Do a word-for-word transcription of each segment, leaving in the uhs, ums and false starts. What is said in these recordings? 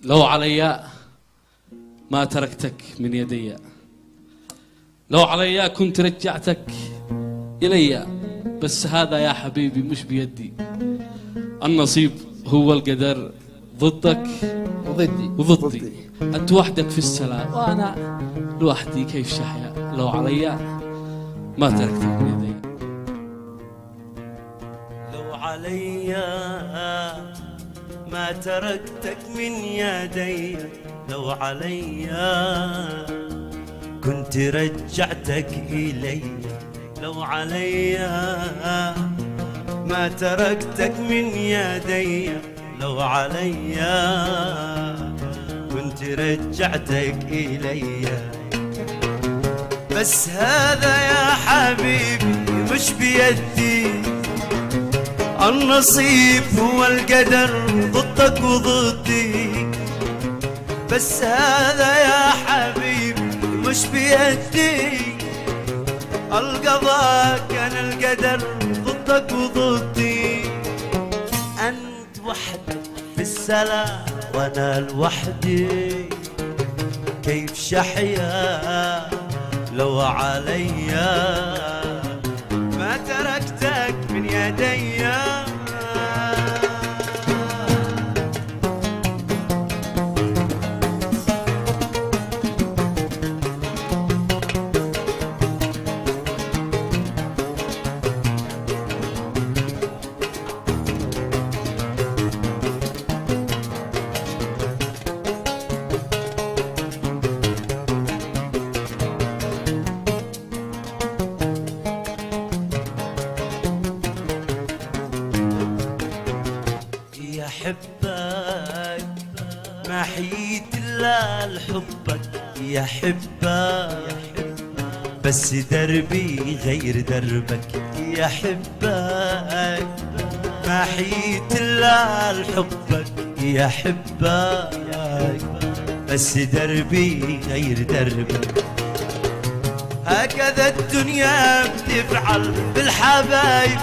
لو عليا ما تركتك من يدي، لو عليا كنت رجعتك إلي، بس هذا يا حبيبي مش بيدي. النصيب هو القدر ضدك وضدي وضدي. أنت وحدك في السلام وأنا لوحدي كيف شحيا. لو عليا ما تركتك من يدي. لو عليا ما تركتك من يدي، لو عليا كنت رجعتك إلي، لو عليا ما تركتك من يدي، لو عليا كنت رجعتك إلي. بس هذا يا حبيبي مش بيدي، النصيب هو القدر ضدك وضدي. بس هذا يا حبيبي مش بيدي، القضاء كان القدر ضدك وضدي. أنت وحدك في السلام وأنا لوحدي، كيف شحيا لو عليا ما تركتك من يدي. يحبك ما حييت إلا لحبك، يحبك بس دربي غير دربك. يحبك ما حييت إلا لحبك، يحبك بس دربي غير دربك. هكذا الدنيا بتفعل بالحبايب،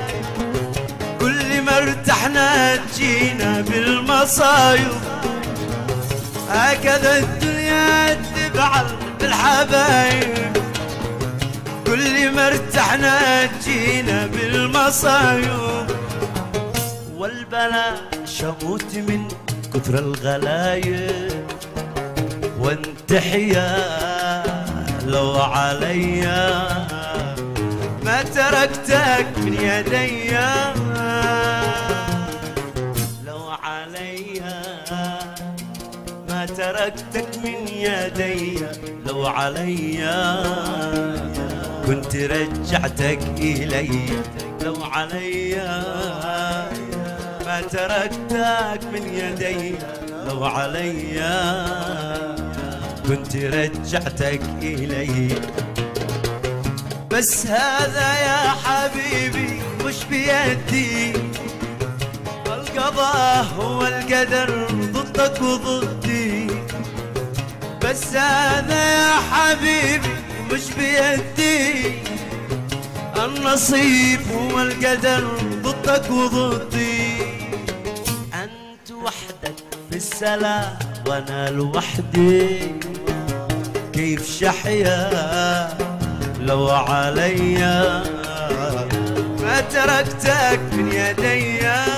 كل ما ارتحنا تجينا بالمصايب. هكذا الدنيا تفعل بالحبايب، كل ما ارتحنا تجينا بالمصايب. والبلاء شموت من كثر الغلايب، وانتحيا لو عليا ما تركتك من يدي. لو عليا ما تركتك من يدي، لو عليا كنت رجعتك إلي، لو عليا ما تركتك من يدي، لو عليا كنت رجعتك إلي. بس هذا يا حبيبي مش بيدي، القضاء هو القدر ضدك وضدي. بس هذا يا حبيبي مش بيدي، النصيب هو القدر ضدك وضدي. أنت وحدك في السلام وأنا لوحدي، كيف شحيا لو عليا ما تركتك من يدي.